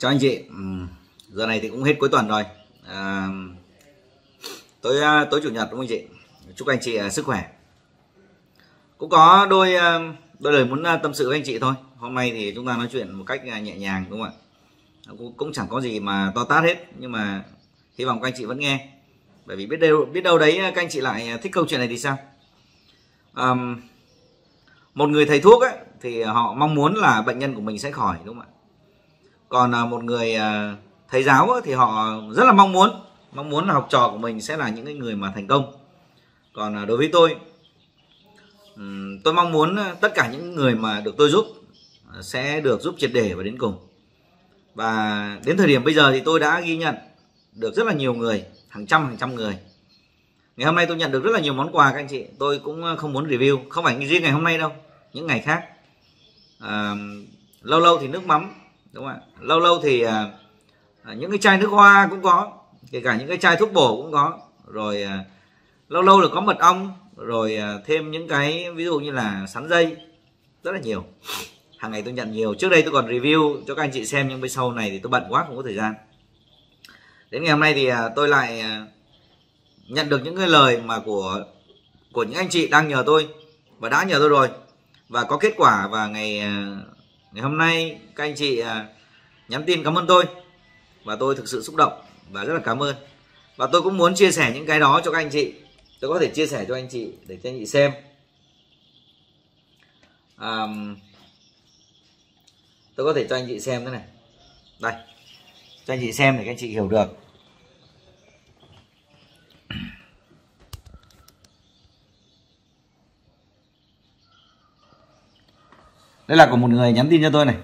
Chào anh chị. Giờ này thì cũng hết cuối tuần rồi. Tối chủ nhật đúng không anh chị? Chúc anh chị sức khỏe. Cũng có đôi lời muốn tâm sự với anh chị thôi. Hôm nay thì chúng ta nói chuyện một cách nhẹ nhàng đúng không ạ? Cũng chẳng có gì mà to tát hết, nhưng mà hy vọng các anh chị vẫn nghe. Bởi vì biết đâu đấy các anh chị lại thích câu chuyện này thì sao? Một người thầy thuốc ấy, thì họ mong muốn là bệnh nhân của mình sẽ khỏi đúng không ạ? Còn một người thầy giáo ấy, thì họ rất là mong muốn là học trò của mình sẽ là những người mà thành công. Còn đối với tôi mong muốn tất cả những người mà được tôi giúp sẽ được giúp triệt để và đến cùng. Và đến thời điểm bây giờ thì tôi đã ghi nhận được rất là nhiều người, hàng trăm người. Ngày hôm nay tôi nhận được rất là nhiều món quà các anh chị. Tôi cũng không muốn review, không phải riêng ngày hôm nay đâu, những ngày khác. Lâu thì nước mắm đúng không ạ? Lâu thì những cái chai nước hoa cũng có, kể cả những cái chai thuốc bổ cũng có. Rồi lâu là có mật ong, rồi thêm những cái ví dụ như là sắn dây, rất là nhiều. Hàng ngày tôi nhận nhiều. Trước đây tôi còn review cho các anh chị xem, nhưng bây sau này thì tôi bận quá không có thời gian. Đến ngày hôm nay thì tôi lại nhận được những cái lời mà của những anh chị đang nhờ tôi và đã nhờ tôi rồi, và có kết quả. Và ngày hôm nay các anh chị nhắn tin cảm ơn tôi, và tôi thực sự xúc động và rất là cảm ơn. Và tôi cũng muốn chia sẻ những cái đó cho các anh chị. Tôi có thể chia sẻ cho anh chị để cho anh chị xem. Tôi có thể cho anh chị xem cái này. Đây, cho anh chị xem để các anh chị hiểu được. Đây là của một người nhắn tin cho tôi này.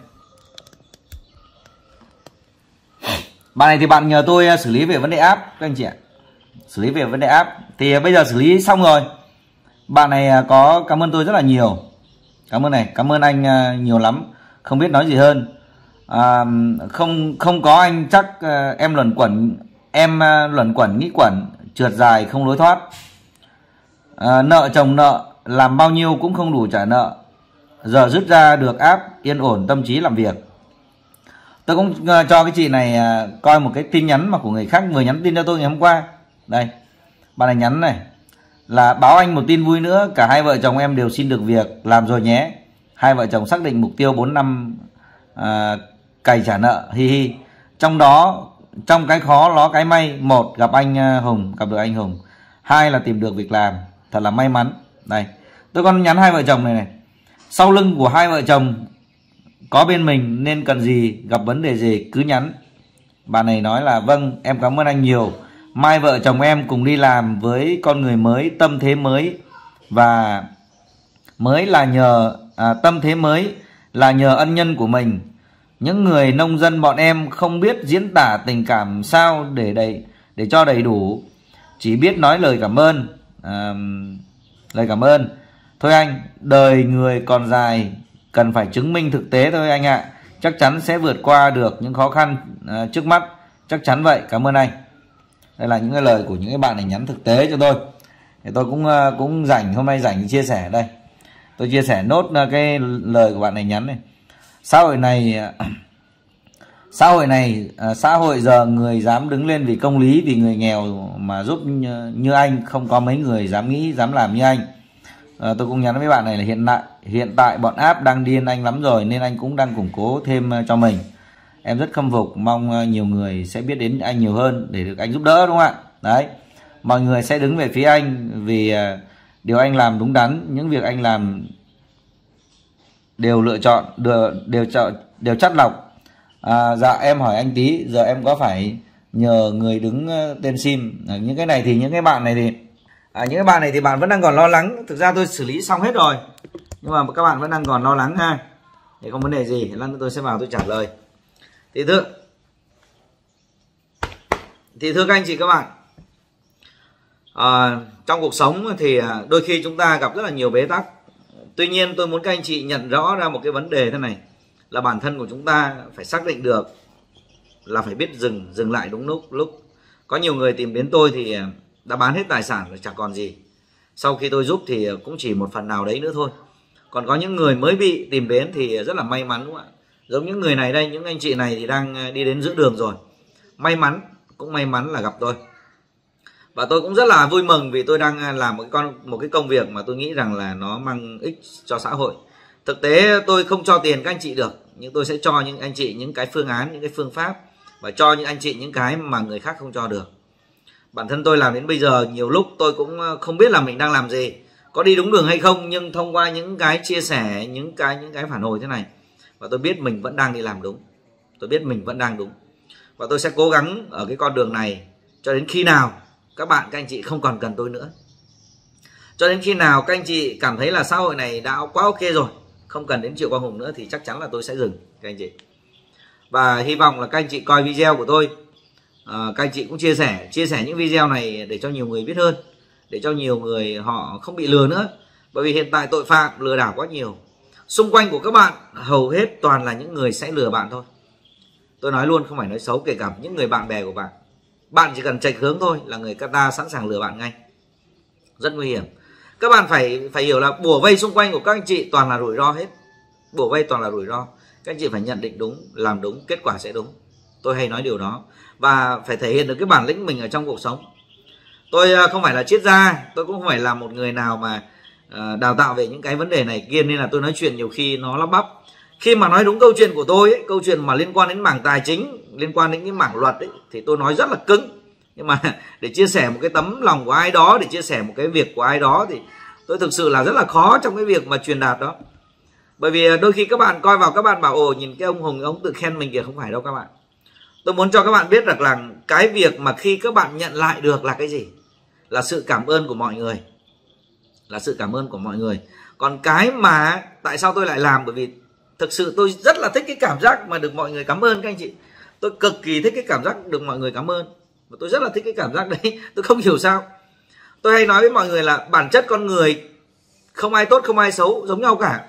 Bạn này thì bạn nhờ tôi xử lý về vấn đề app các anh chị ạ. Xử lý về vấn đề app thì bây giờ xử lý xong rồi. Bạn này có cảm ơn tôi rất là nhiều. Cảm ơn anh nhiều lắm. Không biết nói gì hơn. Không có anh chắc em luẩn quẩn nghĩ quẩn, trượt dài không lối thoát. Nợ chồng nợ, làm bao nhiêu cũng không đủ trả nợ. Giờ dứt ra được app, yên ổn tâm trí làm việc. Tôi cũng cho cái chị này coi một cái tin nhắn mà của người khác vừa nhắn tin cho tôi ngày hôm qua. Đây, bạn này nhắn này là báo anh một tin vui nữa, cả hai vợ chồng em đều xin được việc làm rồi nhé. Hai vợ chồng xác định mục tiêu 4 năm cày trả nợ, hi hi. Trong cái khó ló cái may, một gặp được anh Hùng, hai là tìm được việc làm, thật là may mắn. Đây, tôi còn nhắn hai vợ chồng này. Sau lưng của hai vợ chồng có bên mình, nên cần gì, gặp vấn đề gì cứ nhắn. Bà này nói là vâng, em cảm ơn anh nhiều. Mai vợ chồng em cùng đi làm với con người mới, tâm thế mới. Và mới là nhờ tâm thế mới là nhờ ân nhân của mình. Những người nông dân bọn em không biết diễn tả tình cảm sao để cho đầy đủ, chỉ biết nói lời cảm ơn. Thôi anh, đời người còn dài, cần phải chứng minh thực tế thôi anh ạ. Chắc chắn sẽ vượt qua được những khó khăn trước mắt, chắc chắn vậy. Cảm ơn anh. Đây là những cái lời của những cái bạn này nhắn thực tế cho tôi. Thì tôi cũng hôm nay rảnh chia sẻ đây. Tôi chia sẻ nốt cái lời của bạn này nhắn này. Xã hội giờ người dám đứng lên vì công lý, vì người nghèo mà giúp như anh, không có mấy người dám nghĩ, dám làm như anh. Tôi cũng nhắn với bạn này là hiện tại bọn app đang điên anh lắm rồi, nên anh cũng đang củng cố thêm cho mình. Em rất khâm phục, mong nhiều người sẽ biết đến anh nhiều hơn để được anh giúp đỡ, đúng không ạ? Đấy, mọi người sẽ đứng về phía anh vì điều anh làm đúng đắn, những việc anh làm đều đều chắt lọc. Dạ em hỏi anh tí, giờ em có phải nhờ người đứng tên sim? Những cái này thì những cái bạn này thì bạn vẫn đang còn lo lắng. Thực ra tôi xử lý xong hết rồi, nhưng mà các bạn vẫn đang còn lo lắng ha. Thì không vấn đề gì, lát nữa tôi sẽ vào tôi trả lời. Thì thưa các anh chị các bạn, trong cuộc sống thì đôi khi chúng ta gặp rất là nhiều bế tắc. Tuy nhiên tôi muốn các anh chị nhận rõ ra một cái vấn đề thế này, là bản thân của chúng ta phải xác định được là phải biết dừng lại đúng lúc. Có nhiều người tìm đến tôi thì đã bán hết tài sản rồi, chẳng còn gì. Sau khi tôi giúp thì cũng chỉ một phần nào đấy nữa thôi. Còn có những người mới bị tìm đến thì rất là may mắn, đúng không ạ? Giống những người này đây, những anh chị này thì đang đi đến giữa đường rồi. May mắn, cũng may mắn là gặp tôi. Và tôi cũng rất là vui mừng vì tôi đang làm một cái công việc mà tôi nghĩ rằng là nó mang ích cho xã hội. Thực tế tôi không cho tiền các anh chị được, nhưng tôi sẽ cho những anh chị những cái phương án, những cái phương pháp, và cho những anh chị những cái mà người khác không cho được. Bản thân tôi làm đến bây giờ nhiều lúc tôi cũng không biết là mình đang làm gì, có đi đúng đường hay không, nhưng thông qua những cái chia sẻ, những cái phản hồi thế này, và tôi biết mình vẫn đang đi làm đúng. Tôi biết mình vẫn đang đúng. Và tôi sẽ cố gắng ở cái con đường này cho đến khi nào các anh chị không còn cần tôi nữa. Cho đến khi nào các anh chị cảm thấy là xã hội này đã quá ok rồi, không cần đến Triệu Quang Hùng nữa, thì chắc chắn là tôi sẽ dừng các anh chị. Và hy vọng là các anh chị coi video của tôi, các anh chị cũng chia sẻ những video này để cho nhiều người biết hơn, để cho nhiều người họ không bị lừa nữa. Bởi vì hiện tại tội phạm lừa đảo quá nhiều. Xung quanh của các bạn hầu hết toàn là những người sẽ lừa bạn thôi. Tôi nói luôn, không phải nói xấu, kể cả những người bạn bè của bạn. Bạn chỉ cần chệch hướng thôi là người ta sẵn sàng lừa bạn ngay. Rất nguy hiểm. Các bạn phải hiểu là bủa vây xung quanh của các anh chị toàn là rủi ro hết. Bủa vây toàn là rủi ro. Các anh chị phải nhận định đúng, làm đúng, kết quả sẽ đúng. Tôi hay nói điều đó. Và phải thể hiện được cái bản lĩnh mình ở trong cuộc sống. Tôi không phải là triết gia, tôi cũng không phải là một người nào mà đào tạo về những cái vấn đề này kia, nên là tôi nói chuyện nhiều khi nó lắp bắp. Khi mà nói đúng câu chuyện của tôi ấy, câu chuyện mà liên quan đến mảng tài chính, liên quan đến cái mảng luật ấy, thì tôi nói rất là cứng. Nhưng mà để chia sẻ một cái tấm lòng của ai đó, để chia sẻ một cái việc của ai đó, thì tôi thực sự là rất là khó trong cái việc mà truyền đạt đó. Bởi vì đôi khi các bạn coi vào, các bạn bảo ồ, nhìn cái ông Hùng, ông tự khen mình kìa. Không phải đâu các bạn. Tôi muốn cho các bạn biết được là cái việc mà khi các bạn nhận lại được là cái gì? Là sự cảm ơn của mọi người. Là sự cảm ơn của mọi người. Còn cái mà tại sao tôi lại làm, bởi vì thực sự tôi rất là thích cái cảm giác mà được mọi người cảm ơn các anh chị. Tôi cực kỳ thích cái cảm giác được mọi người cảm ơn. Và tôi rất là thích cái cảm giác đấy. Tôi không hiểu sao. Tôi hay nói với mọi người là bản chất con người không ai tốt, không ai xấu, giống nhau cả.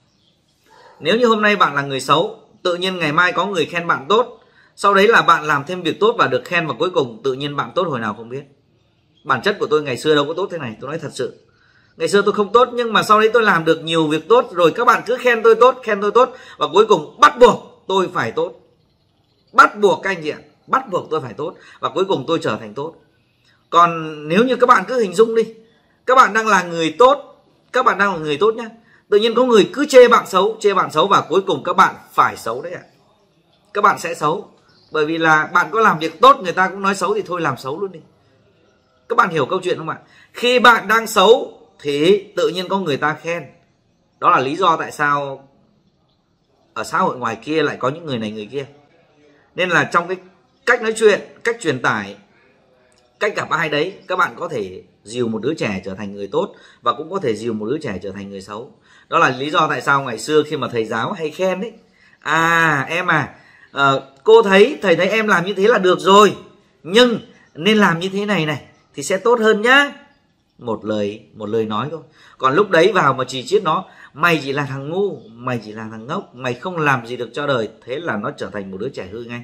Nếu như hôm nay bạn là người xấu, tự nhiên ngày mai có người khen bạn tốt, sau đấy là bạn làm thêm việc tốt và được khen, và cuối cùng tự nhiên bạn tốt hồi nào không biết. Bản chất của tôi ngày xưa đâu có tốt thế này, tôi nói thật sự. Ngày xưa tôi không tốt, nhưng mà sau đấy tôi làm được nhiều việc tốt, rồi các bạn cứ khen tôi tốt, và cuối cùng bắt buộc tôi phải tốt. Bắt buộc các anh chị ạ, bắt buộc tôi phải tốt, và cuối cùng tôi trở thành tốt. Còn nếu như các bạn cứ hình dung đi, các bạn đang là người tốt, các bạn đang là người tốt nhá, tự nhiên có người cứ chê bạn xấu, và cuối cùng các bạn phải xấu đấy ạ. Các bạn sẽ xấu, bởi vì là bạn có làm việc tốt người ta cũng nói xấu, thì thôi làm xấu luôn đi. Các bạn hiểu câu chuyện không ạ? Khi bạn đang xấu thì tự nhiên có người ta khen. Đó là lý do tại sao ở xã hội ngoài kia lại có những người này người kia. Nên là trong cái cách nói chuyện, cách truyền tải, cách gặp ai đấy, các bạn có thể dìu một đứa trẻ trở thành người tốt, và cũng có thể dìu một đứa trẻ trở thành người xấu. Đó là lý do tại sao ngày xưa khi mà thầy giáo hay khen đấy, em cô thấy, thầy thấy em làm như thế là được rồi, nhưng nên làm như thế này này thì sẽ tốt hơn nhá. Một lời nói thôi. Còn lúc đấy vào mà chỉ chiết nó, mày chỉ là thằng ngu, mày chỉ là thằng ngốc, mày không làm gì được cho đời, thế là nó trở thành một đứa trẻ hư ngay.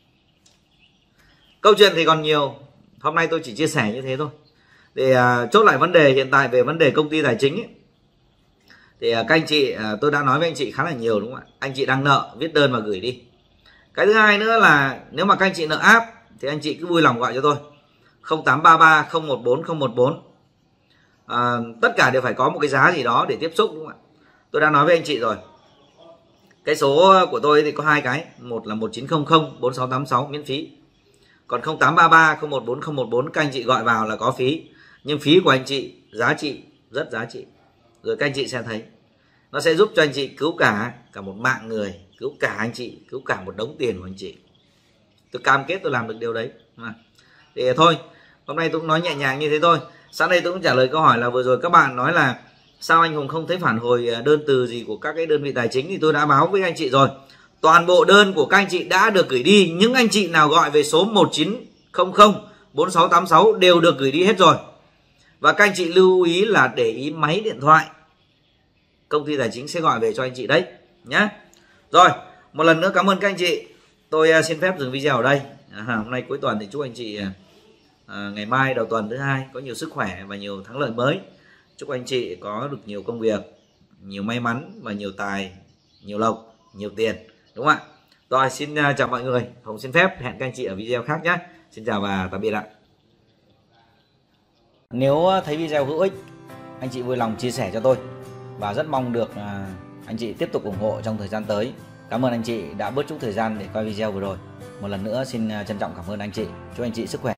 Câu chuyện thì còn nhiều, hôm nay tôi chỉ chia sẻ như thế thôi. Để chốt lại vấn đề hiện tại về vấn đề công ty tài chính ấy, thì các anh chị, tôi đã nói với anh chị khá là nhiều đúng không ạ? Anh chị đang nợ, viết đơn và gửi đi. Cái thứ hai nữa là nếu mà các anh chị nợ áp thì anh chị cứ vui lòng gọi cho tôi 0833 014 014. Tất cả đều phải có một cái giá gì đó để tiếp xúc đúng không ạ? Tôi đã nói với anh chị rồi. Cái số của tôi thì có hai cái, một là 1900 4686 miễn phí. Còn 0833 014 014 các anh chị gọi vào là có phí. Nhưng phí của anh chị giá trị, rất giá trị. Rồi các anh chị sẽ thấy nó sẽ giúp cho anh chị cứu cả một mạng người, cứu cả anh chị, cứu cả một đống tiền của anh chị. Tôi cam kết tôi làm được điều đấy. Thì thôi, hôm nay tôi cũng nói nhẹ nhàng như thế thôi. Sáng nay tôi cũng trả lời câu hỏi là vừa rồi các bạn nói là sao anh Hùng không thấy phản hồi đơn từ gì của các cái đơn vị tài chính, thì tôi đã báo với anh chị rồi. Toàn bộ đơn của các anh chị đã được gửi đi. Những anh chị nào gọi về số 1900 4686 đều được gửi đi hết rồi. Và các anh chị lưu ý là để ý máy điện thoại, công ty tài chính sẽ gọi về cho anh chị đấy nhé. Rồi, một lần nữa cảm ơn các anh chị. Tôi xin phép dừng video ở đây. Hôm nay cuối tuần thì chúc anh chị ngày mai đầu tuần thứ hai có nhiều sức khỏe và nhiều thắng lợi mới. Chúc anh chị có được nhiều công việc, nhiều may mắn và nhiều tài, nhiều lộc, nhiều tiền. đúng không ạ? Rồi, xin chào mọi người. Hồng xin phép hẹn các anh chị ở video khác nhé. Xin chào và tạm biệt ạ. Nếu thấy video hữu ích, anh chị vui lòng chia sẻ cho tôi và rất mong được anh chị tiếp tục ủng hộ trong thời gian tới. Cảm ơn anh chị đã bớt chút thời gian để quay video vừa rồi. Một lần nữa xin trân trọng cảm ơn anh chị. Chúc anh chị sức khỏe.